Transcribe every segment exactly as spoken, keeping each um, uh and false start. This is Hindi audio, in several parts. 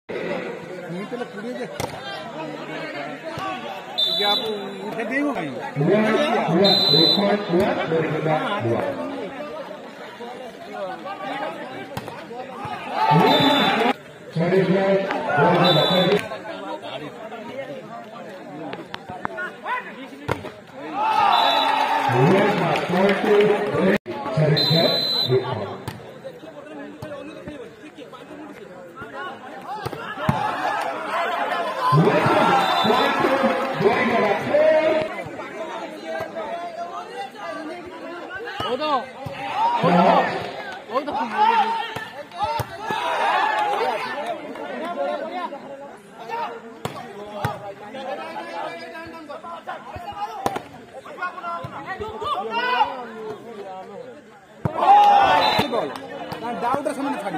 आप उठे देंगे कहीं डाउट सामने छाड़ी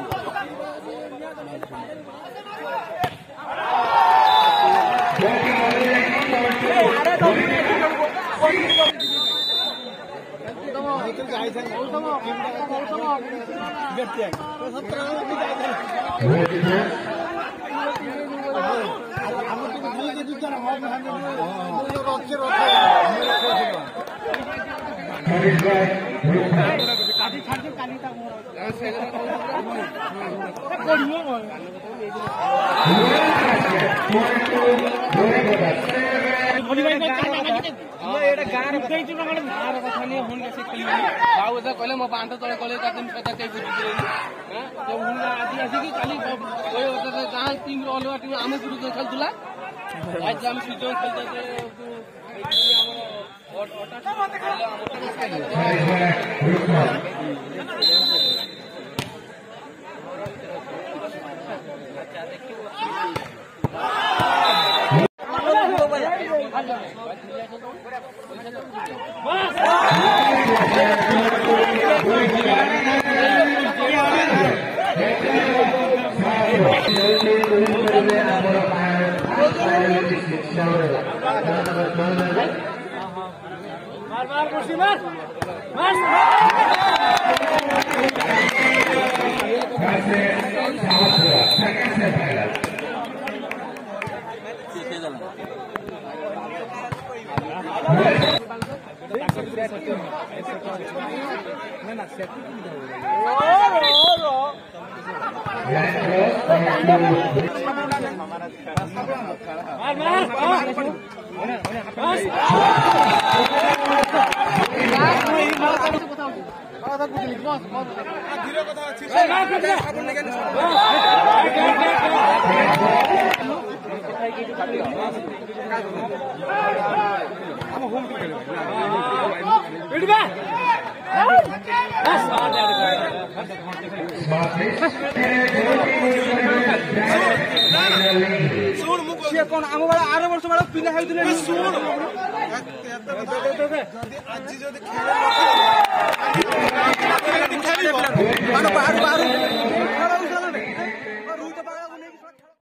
कहले मो बांध तले कहले आदिवासी खाली गाँ टीम अलग टीम आम विरुद्ध खेलुला आज आम सुजन खेलते मार मार कुर्सी मार मार कौन आम बड़ा आर वर्ष बड़ा पिला होइथिले सुन आज जदी खेल